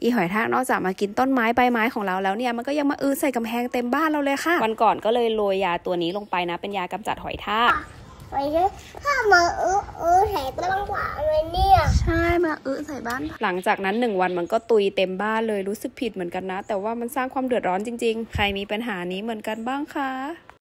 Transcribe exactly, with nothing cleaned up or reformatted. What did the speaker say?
อีหอยทากนอกจากมากินต้นไม้ใบไม้ของเราแล้วเนี่ยมันก็ยังมาอื้อใส่กำแพงเต็มบ้านเราเลยค่ะวันก่อนก็เลยโรยยาตัวนี้ลงไปนะเป็นยากำจัดหอยทากไปเลยถ้ามาอื้ออื้อใส่บ้านหวานเลยเนี่ยใช่มาอื้อใส่บ้านหลังจากนั้นหนึ่งวันมันก็ตุยเต็มบ้านเลยรู้สึกผิดเหมือนกันนะแต่ว่ามันสร้างความเดือดร้อนจริงๆใครมีปัญหานี้เหมือนกันบ้างคะ